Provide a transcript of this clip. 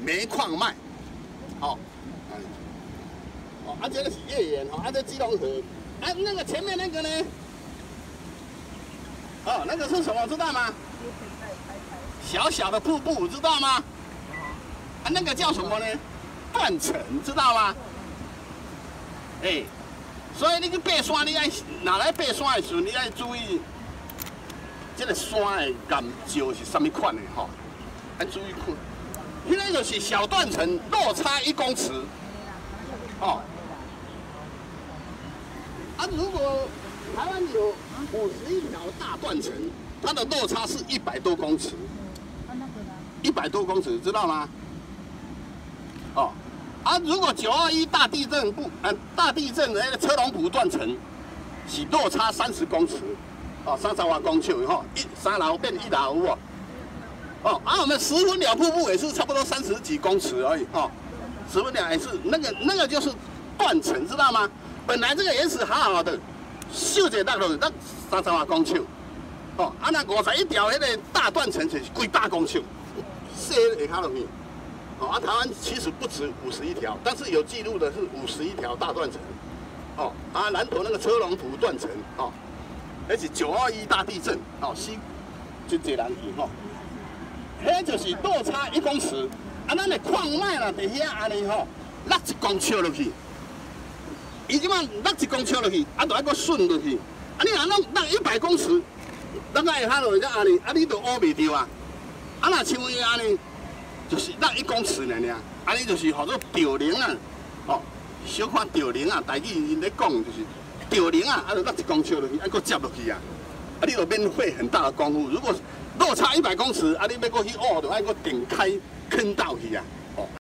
煤矿脉，哦，哦，这个是页岩哈，这基隆河，那个前面那个呢？哦，那个是什么？知道吗？小小的瀑布，知道吗？那个叫什么呢？断层，知道吗？所以你去爬山，你爱哪来爬山的时候，你爱注意，这个山的岩石是什么款的吼？要注意看，迄个就是小断层，落差1公尺，哦。如果台湾有51条大断层，它的落差是100多公尺，100多公尺，知道吗？哦。如果921大地震大地震的那个车龙埔断层是落差30公尺，哦，30多公尺吼，3楼变1楼有哦，我们十分寮瀑布也是差不多30几公尺而已，哦，十分寮也是那个就是断层，知道吗？本来这个岩石好好的，秀一落落，咱30多公尺，哦，那51条那个大断层就是几百公尺，下下落去。哦，台湾其实不止51条，但是有记录的是51条大断层。哦，南投那个车龙埔断层，哦，那是921大地震，哦，死真侪人去吼。迄就是落差1公尺，咱的矿脉啦，伫遐安尼吼，落1公尺落去，伊即摆落1公尺落去，就爱搁顺落去。你若落100公尺，咱爱下落去安尼，你就乌袂着啊。若像伊安尼。就是落1公尺尔，安尼就是叫做吊零啊，哦，小看吊零啊，台语因咧讲就是吊零啊，就落1公尺落去，搁接落去啊，你就免费很大的功夫。如果落差100公尺，你要搁去挖，就爱搁顶开坑道去啊。